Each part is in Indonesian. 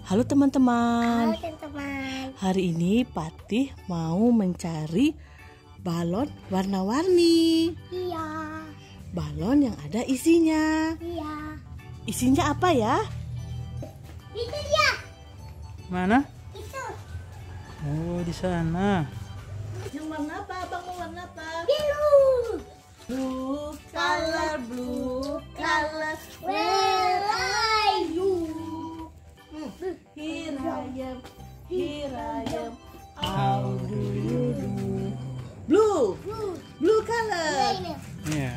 Halo teman-teman. Halo teman-teman. Hari ini Patih mau mencari balon warna-warni. Iya. Balon yang ada isinya. Iya. Isinya apa ya? Itu dia. Mana? Itu. Oh, di sana. Yang warna apa? Abang mau warna apa? Biru. Blue color, blue color. Where are you? Here I am. How do you do? Blue, blue color. Ini. Iya.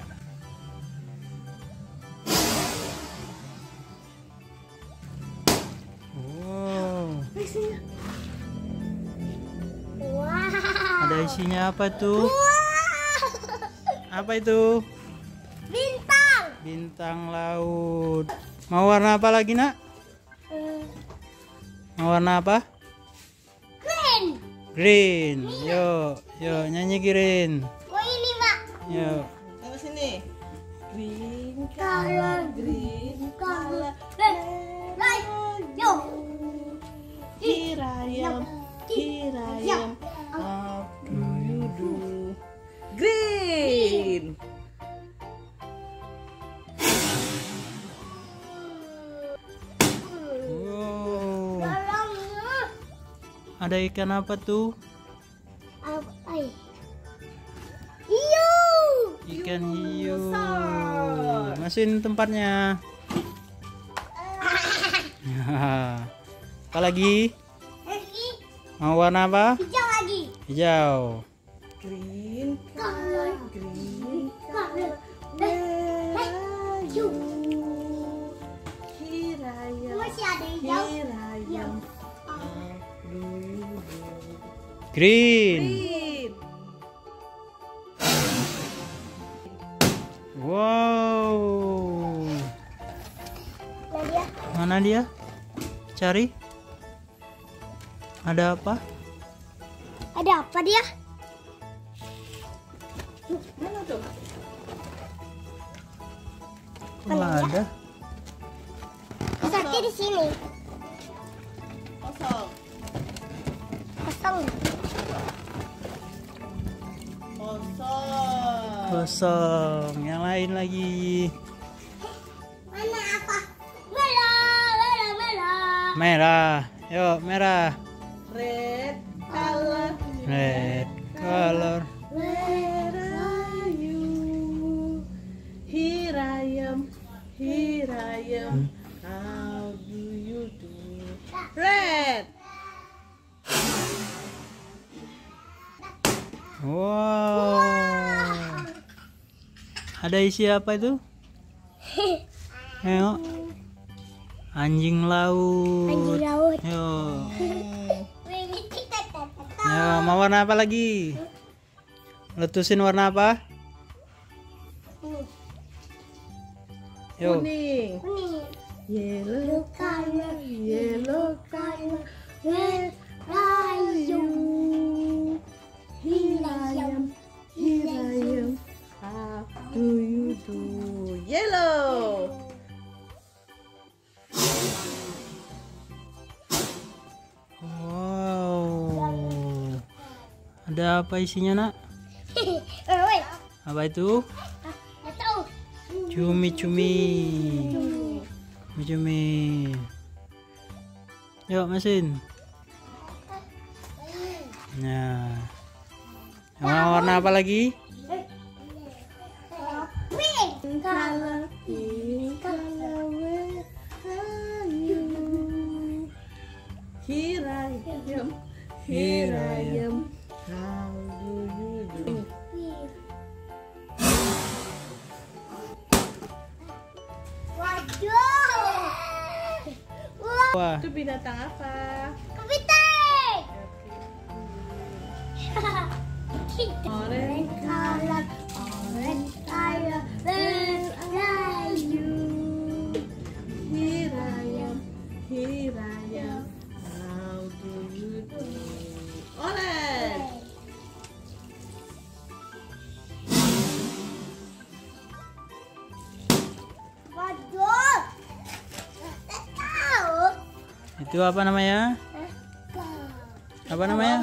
Wow. Isinya. Wow. Ada isinya apa tuh? Wow. Apa itu? Bintang. Bintang laut. Mau warna apa lagi, Nak? Mau warna apa? Green. Green. Yuk, yuk nyanyi green. Oh ini Mak. Yuk. Yang sini. Green Color. green color. Right. Yo. Here I am. How do you do? Green. Wow. Dalamnya Ada ikan apa tuh? apa? Hiu. Ikan hiu. besar. Masukin tempatnya. Apa lagi? Lagi Mau warna apa? hijau lagi. Hijau. Green Color. green Color. where are You. you? Here I am. Masih ada hijau. Here I am. How do you do? Green. Green. Wow. Nah dia. Mana dia? Cari. Ada apa? Ada apa dia? Mana tuh? Kok nggak ada? Berarti di sini. Kosong. Kosong. Kosong. Kosong. Yang lain lagi. Mana apa? Merah. Merah. Yuk, merah. Red color. Red color. Where are you? Here I am. How do you do? Red. Wow. Ada isi apa itu? Ayo. Anjing laut. Anjing laut. Yuk. Ya, mau warna apa lagi? Letusin warna apa? Yuk. Kuning. Kuning. Yellow color. Yellow color. Where are you? Here I am. How do you do? Yellow. Wow. Ada apa isinya, Nak? Wait. Apa itu? Nggak tahu. Cumi-cumi. Cumi. Yuk, mesin. Nah. Yang mau warna apa lagi? Pink color. Pink color. Where are you? Here I am. How do you do? Waduh. Wah, Wah, Itu binatang apa? kepiting. Orange color, orange color, where are you? Here I am. How do you do? Orange. Waduh. Nggak tahu. Itu apa namanya? Apa namanya?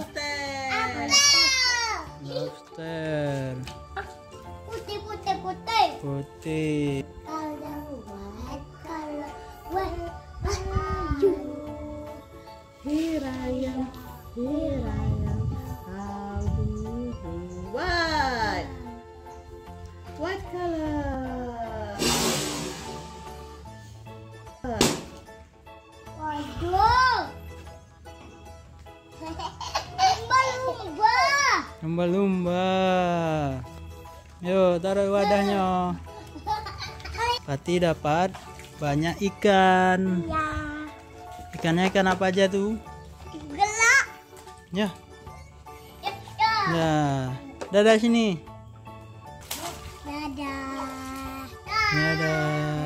Lobster. Putih, putih, putih. Putih. Kalau white, you. Here I am, how do you do? White. What color? Waduh. Lumba-lumba. Lumba-lumba. Yuk, taruh wadahnya. Pati dapat banyak ikan. Ya. Ikannya ikan apa aja tuh? Gelap. Ya. Ya, ya. Ya. Dadah sini. Dadah. Dadah.